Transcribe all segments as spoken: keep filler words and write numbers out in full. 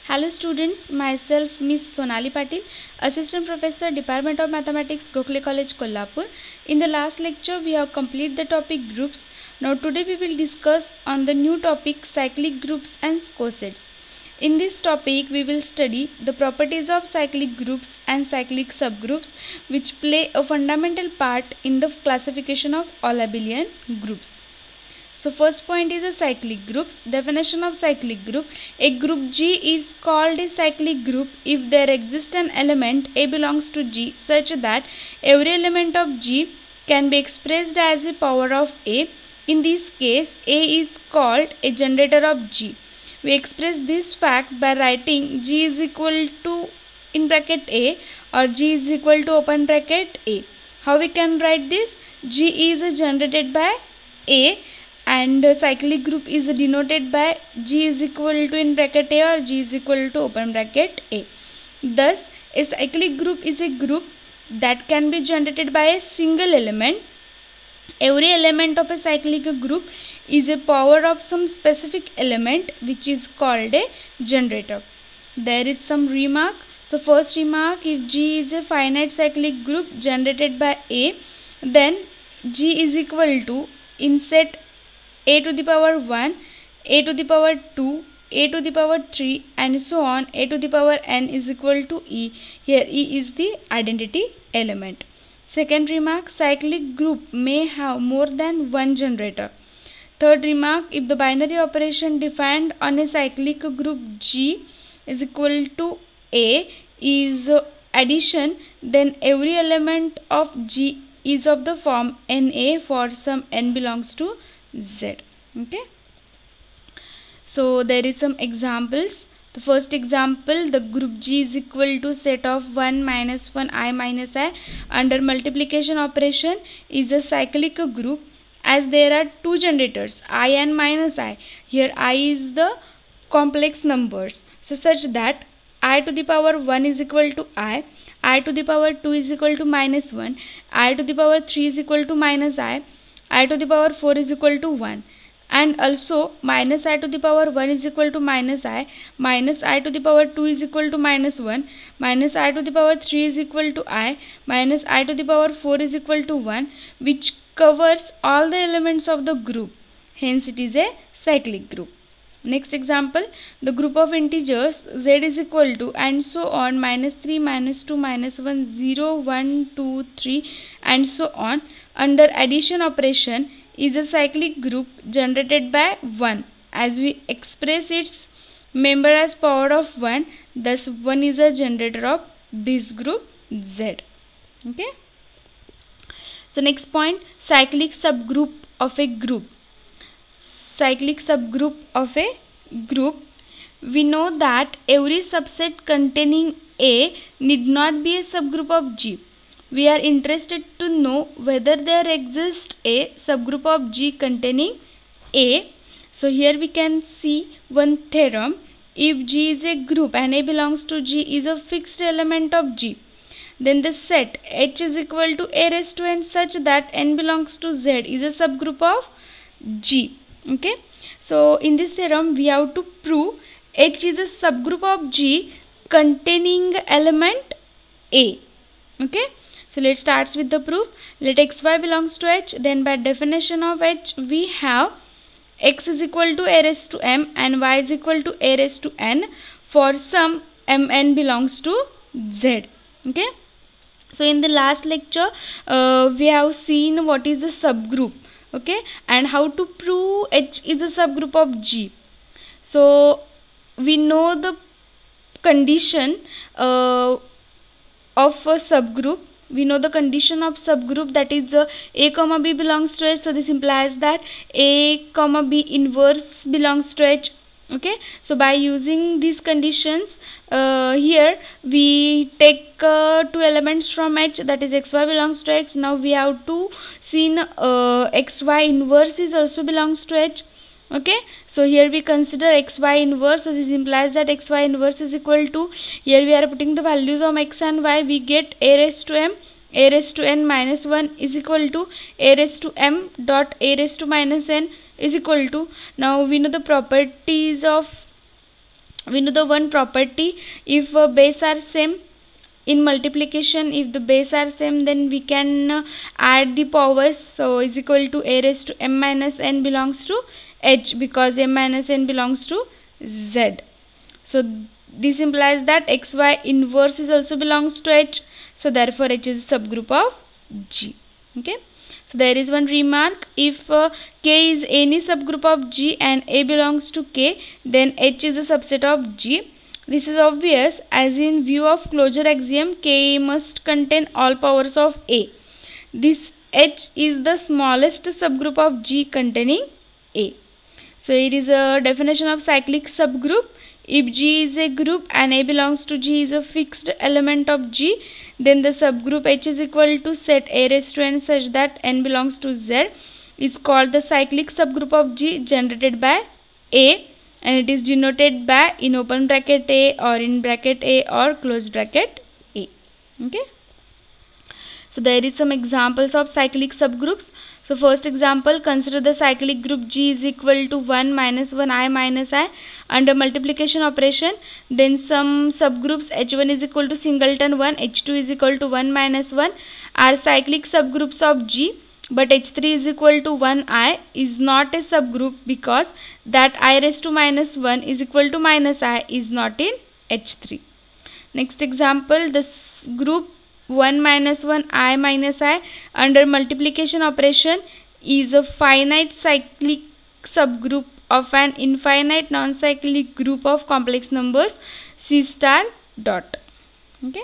Hello students, myself Miss Sonali Patil, Assistant Professor, Department of Mathematics, Gokhale College, Kolhapur. In the last lecture, we have completed the topic groups. Now today we will discuss on the new topic cyclic groups and cosets. In this topic, we will study the properties of cyclic groups and cyclic subgroups which play a fundamental part in the classification of all abelian groups. So first point is a cyclic groups. Definition of cyclic group. A group G is called a cyclic group if there exists an element A belongs to G such that every element of G can be expressed as a power of A. In this case, A is called a generator of G. We express this fact by writing G is equal to in bracket A or G is equal to open bracket A. How we can write this? G is generated by A and cyclic group is denoted by G is equal to in bracket A or G is equal to open bracket A. Thus, a cyclic group is a group that can be generated by a single element. Every element of a cyclic group is a power of some specific element which is called a generator. There is some remark. So first remark, if G is a finite cyclic group generated by A, then G is equal to in set A to the power one, A to the power two, A to the power three and so on, A to the power n is equal to E. Here E is the identity element. Second remark, cyclic group may have more than one generator. Third remark, if the binary operation defined on a cyclic group G is equal to A is addition, then every element of G is of the form N A for some n belongs to Z. Okay. So there is some examples. The first example, the group G is equal to set of one minus one I minus I under multiplication operation is a cyclic group as there are two generators I and minus I. Here I is the complex numbers. So such that I to the power one is equal to I, I to the power two is equal to minus one, I to the power three is equal to minus I, I to the power four is equal to one. And also minus I to the power one is equal to minus I, minus I to the power two is equal to minus one, minus I to the power three is equal to I, minus I to the power four is equal to one, which covers all the elements of the group. Hence it is a cyclic group. Next example, the group of integers Z is equal to and so on minus three, minus two, minus one, zero, one, two, three and so on under addition operation is a cyclic group generated by one as we express its member as power of one. Thus one is a generator of this group Z. Okay. So next point, cyclic subgroup of a group. Cyclic subgroup of a group. We know that every subset containing A need not be a subgroup of G. We are interested to know whether there exists a subgroup of G containing A. So here we can see one theorem. If G is a group and A belongs to G is a fixed element of G, then the set H is equal to A raised to n such that n belongs to Z is a subgroup of G. Okay. So in this theorem we have to prove H is a subgroup of G containing element A. Okay. So let's start with the proof. Let xy belongs to H. Then by definition of H we have x is equal to A raised to m and y is equal to A raised to n for some mn belongs to Z. Okay. So in the last lecture uh, we have seen what is a subgroup. Okay, and how to prove H is a subgroup of G. So we know the condition uh, of a subgroup. We know the condition of subgroup, that is uh, A comma B belongs to H. So this implies that A comma B inverse belongs to H. Okay, so by using these conditions uh, here we take uh, two elements from H, that is xy belongs to H. Now we have to see uh, xy inverse is also belongs to H. Okay, so here we consider xy inverse. So this implies that xy inverse is equal to, here we are putting the values of x and y. We get A raised to m, A raised to n minus one is equal to A raised to m dot A raised to minus n is equal to, now we know the properties of we know the one property, if uh, base are same in multiplication, if the base are same, then we can uh, add the powers. So is equal to a raised to m minus n belongs to h, because m minus n belongs to z. So this implies that xy inverse is also belongs to h, so therefore h is a subgroup of G. Okay, so there is one remark, if uh, K is any subgroup of G and A belongs to K, then H is a subset of G. This is obvious, as in view of closure axiom, K must contain all powers of A. This H is the smallest subgroup of G containing A. So it is a definition of cyclic subgroup. If G is a group and A belongs to G is a fixed element of G, then the subgroup H is equal to set A raised to n such that n belongs to Z is called the cyclic subgroup of G generated by A, and it is denoted by in open bracket A or in bracket A or close bracket A. Okay. So there is some examples of cyclic subgroups. So first example, consider the cyclic group G is equal to one minus one I minus I under multiplication operation. Then some subgroups H one is equal to singleton one, H two is equal to one minus one are cyclic subgroups of G, but H three is equal to one I is not a subgroup because that I raised to minus one is equal to minus I is not in H three. Next example, this group one minus one I minus I under multiplication operation is a finite cyclic subgroup of an infinite non-cyclic group of complex numbers C star dot. Okay.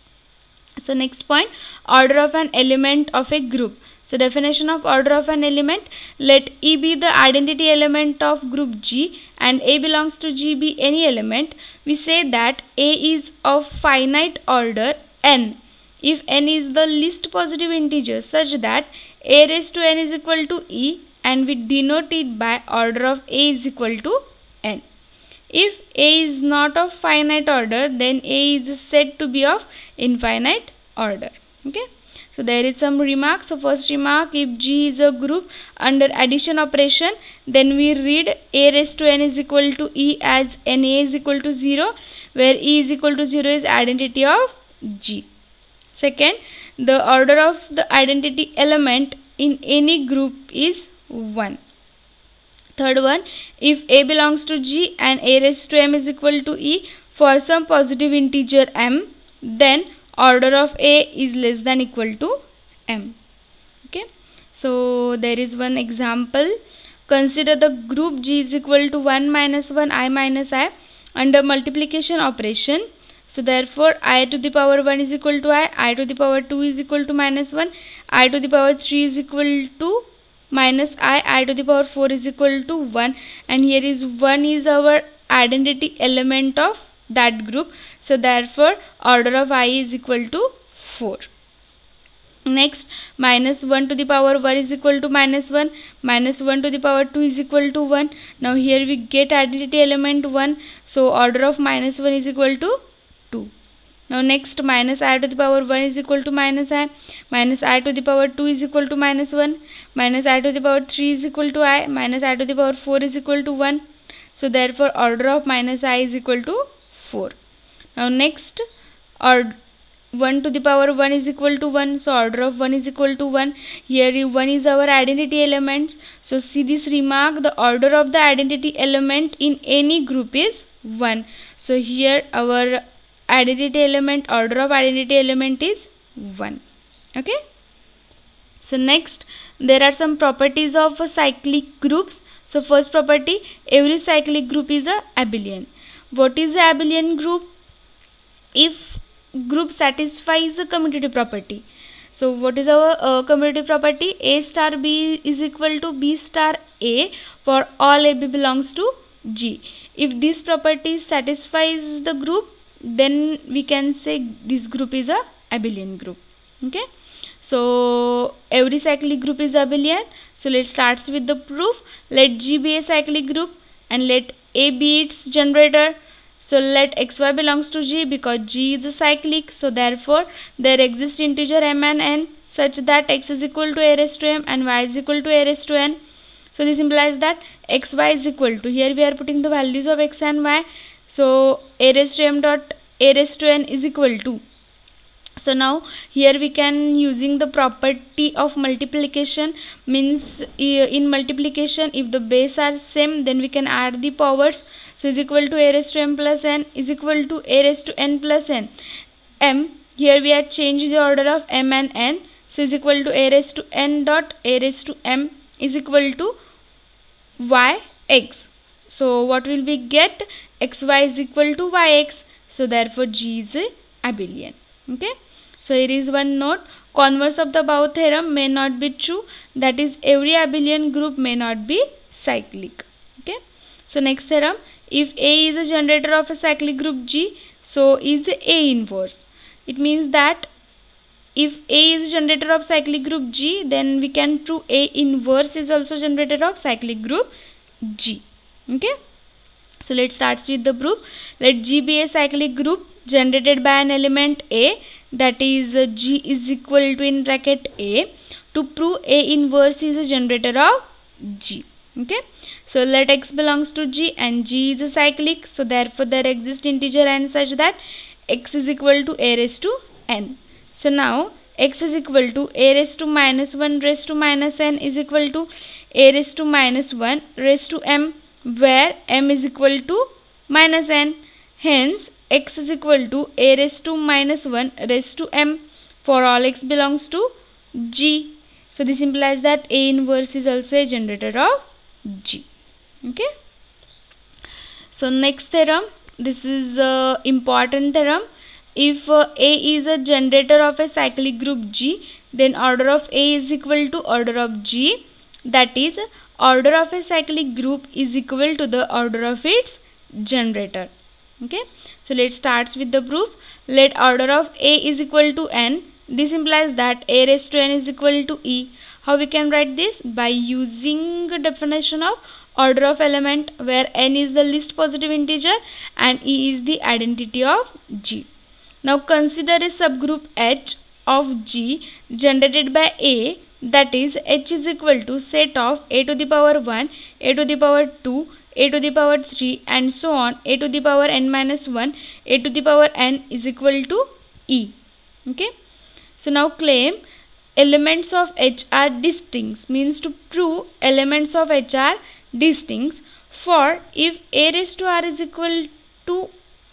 So next point, order of an element of a group. So definition of order of an element, let E be the identity element of group G and A belongs to G be any element. We say that A is of finite order n if n is the least positive integer such that A raised to n is equal to E, and we denote it by order of A is equal to n. If A is not of finite order, then A is said to be of infinite order. Okay. So there is some remarks. So first remark, if G is a group under addition operation, then we read A raised to n is equal to E as N A is equal to zero, where E is equal to zero is identity of G. Second, the order of the identity element in any group is one. Third one, if A belongs to G and A raised to m is equal to E for some positive integer m, then order of A is less than equal to m. Okay. So there is one example. Consider the group G is equal to one minus one I minus I under multiplication operation. So therefore I to the power one is equal to I, I to the power two is equal to minus one, I to the power three is equal to minus I, I to the power four is equal to one, and here is one is our identity element of that group. So therefore order of I is equal to four. Next, minus one to the power one is equal to minus one, minus one to the power two is equal to one. Now here we get identity element one, so order of minus one is equal to two. Now next, minus I to the power one is equal to minus I, minus I to the power two is equal to minus one, minus I to the power three is equal to I, minus I to the power four is equal to one. So therefore order of minus I is equal to four. Now next, or one to the power one is equal to one, so order of one is equal to one. Here one is our identity element. So see this remark, the order of the identity element in any group is one. So here our identity element, order of identity element is one. Okay. So next, there are some properties of cyclic groups. So first property, every cyclic group is a abelian. What is a abelian group? If group satisfies a commutative property. So what is our uh, commutative property? A star B is equal to B star A for all A B belongs to G. If this property satisfies the group, then we can say this group is a abelian group. Okay. So every cyclic group is abelian. So let's start with the proof. Let G be a cyclic group and let A be its generator. So let xy belongs to G because G is a cyclic. So therefore there exists integer m and n such that x is equal to a raised to m and y is equal to a raised to n. So this implies that xy is equal to, here we are putting the values of x and y. So a raised to m dot a raised to n is equal to, so now here we can using the property of multiplication, means in multiplication if the base are same then we can add the powers. So is equal to a raised to m plus n is equal to a raised to n plus n. M, here we are changing the order of m and n, so is equal to a raised to n dot a raised to m is equal to y x. So what will we get? Xy is equal to yx. So therefore G is abelian. Okay. So here is one note: converse of the above theorem may not be true. That is, every abelian group may not be cyclic. Okay. So next theorem: if A is a generator of a cyclic group G, so is A inverse. It means that if A is a generator of cyclic group G, then we can prove A inverse is also generator of cyclic group G. Okay. So let's start with the proof. Let G be a cyclic group generated by an element A, that is uh, G is equal to in bracket A. To prove A inverse is a generator of G. Okay. So let X belongs to G and G is a cyclic. So therefore there exists integer n such that X is equal to A raised to n. So now X is equal to A raised to minus one raised to minus n is equal to A raised to minus one raised to m, where m is equal to minus n. Hence X is equal to A raised to minus one raised to m for all X belongs to G. So this implies that A inverse is also a generator of G. Okay. So next theorem, this is a important theorem. If uh, A is a generator of a cyclic group G, then order of A is equal to order of G. That is, order of a cyclic group is equal to the order of its generator. Okay. So let's start with the proof. Let order of A is equal to n. This implies that A raised to n is equal to E. How we can write this? By using the definition of order of element, where n is the least positive integer and E is the identity of G. Now consider a subgroup H of G generated by A, that is H is equal to set of A to the power one, A to the power two, A to the power three and so on, A to the power n minus one, A to the power n is equal to E. Okay. So now claim elements of H are distinct, means to prove elements of H are distinct for if A raised to R is equal to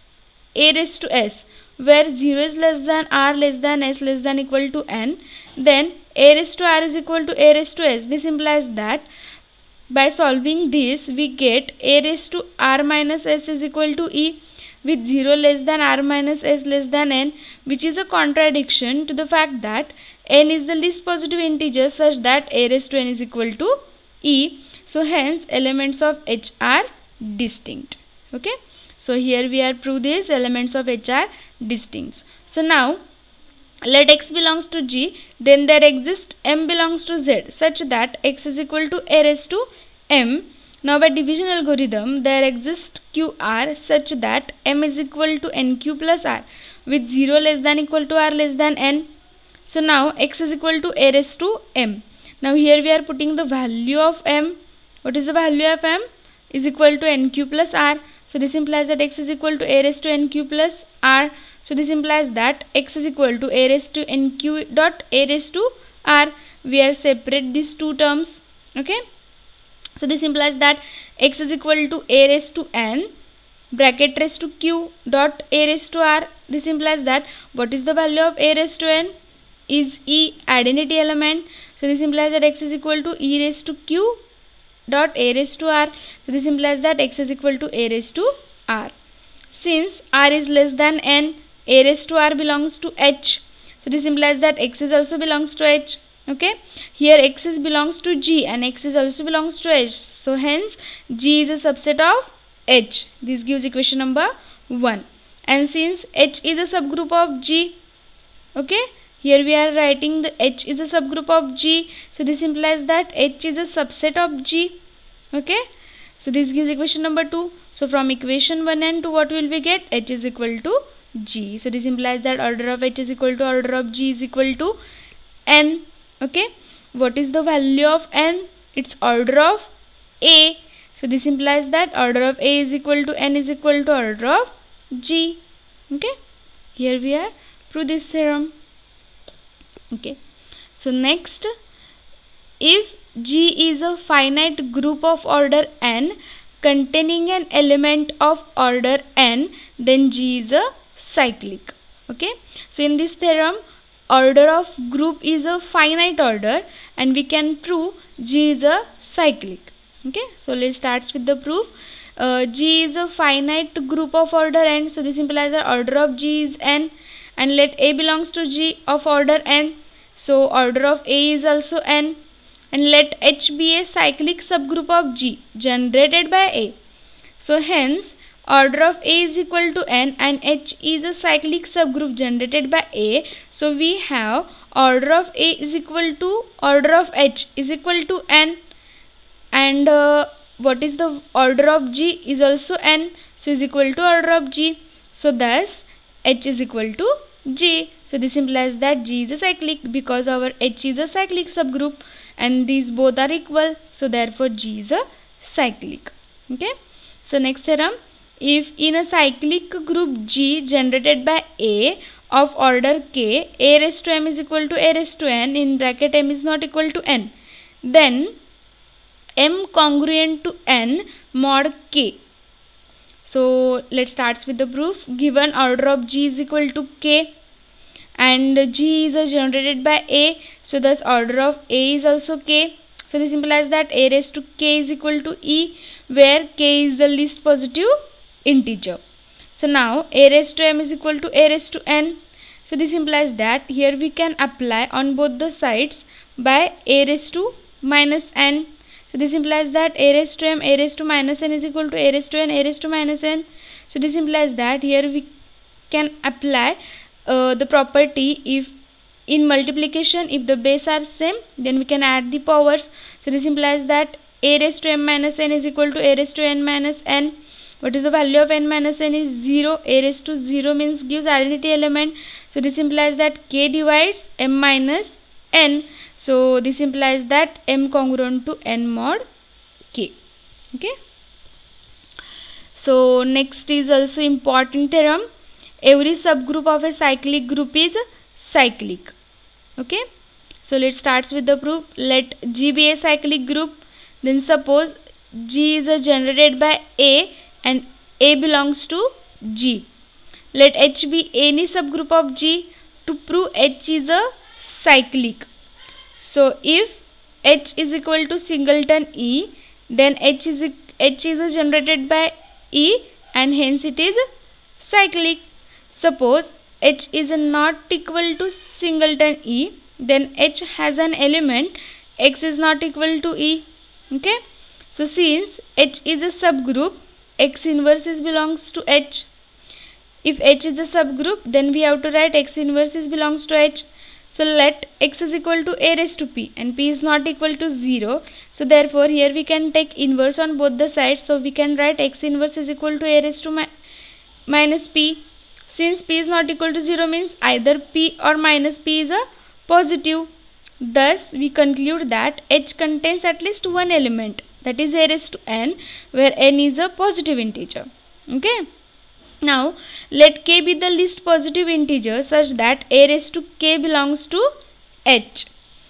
A raised to S, where zero is less than R less than S less than equal to n, then A raised to R is equal to A raised to S. This implies that by solving this we get A raised to R minus S is equal to E with zero less than R minus S less than n, which is a contradiction to the fact that n is the least positive integer such that A raised to n is equal to E. So hence elements of H are distinct. Okay. So here we are prove this elements of H are distinct. So now let X belongs to G, then there exists M belongs to Z such that X is equal to A raised to M. Now by division algorithm there exists Q R such that M is equal to N Q plus R with zero less than equal to R less than N. So now X is equal to A raised to M. Now here we are putting the value of M. What is the value of M? Is equal to N Q plus R. So this implies that X is equal to A raised to N Q plus R. So this implies that X is equal to A raised to N Q dot A raised to R. We are separate these two terms. Okay. So this implies that X is equal to A raised to N bracket raised to Q dot A raised to R. This implies that what is the value of A raised to N? Is E, identity element. So this implies that X is equal to E raised to Q dot A raised to R. So this implies that X is equal to A raised to R. Since R is less than N, A raised to R belongs to H. So this implies that X is also belongs to H. Okay. Here X is belongs to G and X is also belongs to H. So hence G is a subset of H. This gives equation number one. And since H is a subgroup of G, okay, here we are writing the H is a subgroup of G. So this implies that H is a subset of G. Okay. So this gives equation number two. So from equation one and two, what will we get? H is equal to G. So this implies that order of H is equal to order of G is equal to N. Okay. What is the value of N? It's order of A. So this implies that order of A is equal to N is equal to order of G. Okay, here we are prove this theorem. Okay, so next, if G is a finite group of order n containing an element of order n, then G is a cyclic. Okay, so in this theorem, order of group is a finite order and we can prove G is a cyclic. Okay, so let's start with the proof. Uh, G is a finite group of order n, so this implies that order of G is n, and let A belongs to G of order n, so order of A is also n, and let H be a cyclic subgroup of G generated by A. So hence order of A is equal to n and H is a cyclic subgroup generated by A. So we have order of A is equal to order of H is equal to n, and uh, what is the order of G is also n, so is equal to order of G. So thus H is equal to G. So this implies that G is a cyclic because our H is a cyclic subgroup and these both are equal, so therefore G is a cyclic. Okay, so next theorem, if in a cyclic group G generated by A of order K, A raised to M is equal to A raised to N, in bracket M is not equal to N, then M congruent to N mod K. So let's start with the proof. Given order of G is equal to K and G is generated by A, so thus order of A is also K. So this implies that A raised to K is equal to E, where K is the least positive integer. So now A raised to M is equal to A raised to N. So this implies that here we can apply on both the sides by A raised to minus N. So this implies that A raised to M, A raised to minus N is equal to A raised to N, A raised to minus N. So this implies that here we can apply uh, the property, if in multiplication if the base are same, then we can add the powers. So this implies that A raised to M minus N is equal to A raised to N minus N. What is the value of N minus N is zero. A raised to zero means gives identity element. So this implies that K divides M minus N. So this implies that M congruent to N mod K. Okay. So next is also important theorem. Every subgroup of a cyclic group is cyclic. Okay. So let's start with the proof. Let G be a cyclic group. Then suppose G is generated by A and A belongs to G. Let H be any subgroup of G. To prove H is a cyclic, so if H is equal to singleton E, then H is H is generated by E and hence it is cyclic. Suppose H is not equal to singleton E, then H has an element X is not equal to E. Okay, so since H is a subgroup, X inverse belongs to H. If H is a subgroup, then we have to write X inverse belongs to H. So let X is equal to A raised to P and P is not equal to zero. So therefore here we can take inverse on both the sides. So we can write X inverse is equal to A raised to mi minus P. Since P is not equal to zero means either P or minus P is a positive. Thus we conclude that H contains at least one element, that is A raised to N, where N is a positive integer. Okay. Now let K be the least positive integer such that A raised to K belongs to H.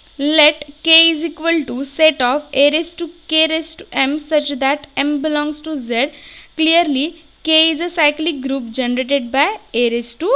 Let K is equal to set of A raised to K raised to M such that M belongs to Z. Clearly K is a cyclic group generated by A raised to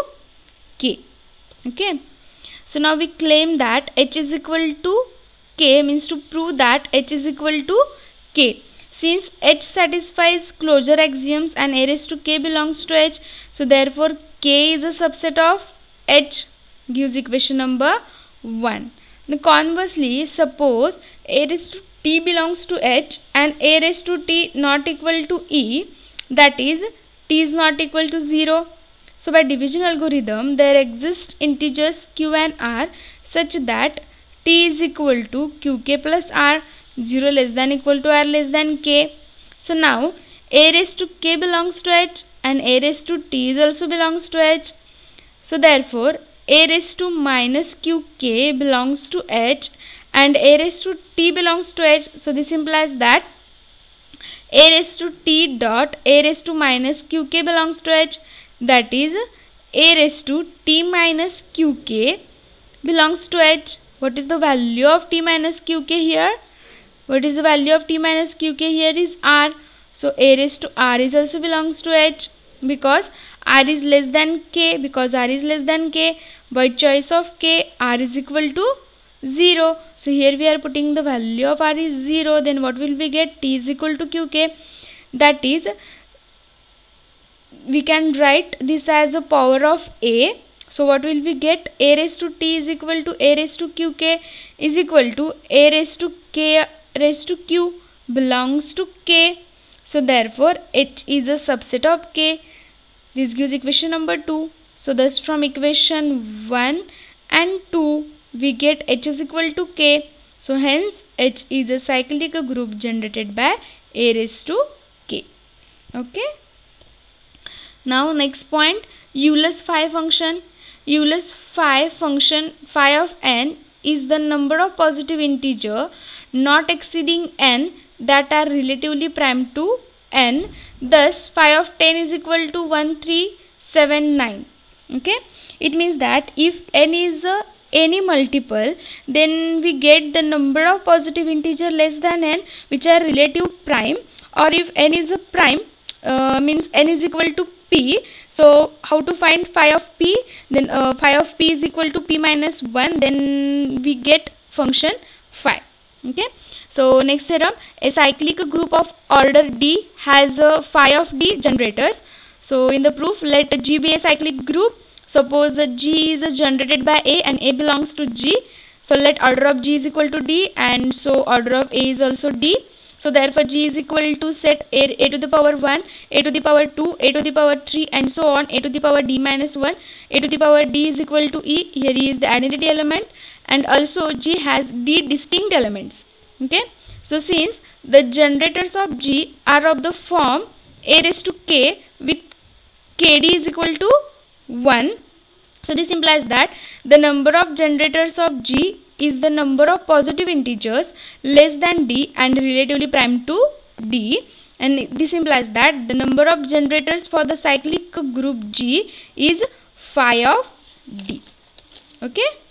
K. Okay. So now we claim that H is equal to K, means to prove that H is equal to K. Since H satisfies closure axioms and A raised to K belongs to H, so therefore K is a subset of H, gives equation number one. Now conversely, suppose A raised to T belongs to H and A raised to T not equal to E, that is T is not equal to zero. So by division algorithm, there exist integers Q and R such that T is equal to Q K plus R, zero less than equal to R less than K. So now A raised to K belongs to H and A raised to T is also belongs to H. So therefore A raised to minus Q K belongs to H and A raised to T belongs to H. So this implies that a raised to t dot a raised to minus qk belongs to H. That is a raised to t minus qk belongs to H. What is the value of t minus qk here? What is the value of t minus qk here is r. So a raised to r is also belongs to H because r is less than k. Because r is less than k, by choice of k, r is equal to zero. So here we are putting the value of r is zero. Then what will we get? T is equal to qk. That is, we can write this as a power of a. So what will we get? A raised to t is equal to a raised to qk is equal to a raised to k raised to q belongs to k. So therefore H is a subset of k. This gives equation number two. So thus from equation one and two we get H is equal to k. So hence H is a cyclic group generated by a raised to k. Okay. Now next point, Euler's phi function. Euler's phi function, phi of n, is the number of positive integer not exceeding n that are relatively prime to n. Thus phi of ten is equal to one three seven nine. Okay, it means that if n is a any multiple, then we get the number of positive integer less than n which are relative prime, or if n is a prime, uh, means n is equal to p. So how to find phi of p? Then uh, phi of p is equal to p minus one, then we get function phi. Okay, so next theorem, a cyclic group of order d has a phi of d generators. So in the proof, let G be a cyclic group. Suppose that G is generated by A and A belongs to G. So let order of G is equal to D, and so order of A is also D. So therefore G is equal to set A, A to the power one, A to the power two, A to the power three, and so on, A to the power D minus one, A to the power D is equal to E. Here E is the identity element, and also G has D distinct elements. Okay. So since the generators of G are of the form A raised to K with K D is equal to one. So this implies that the number of generators of G is the number of positive integers less than D and relatively prime to D, and this implies that the number of generators for the cyclic group G is phi of D. Okay.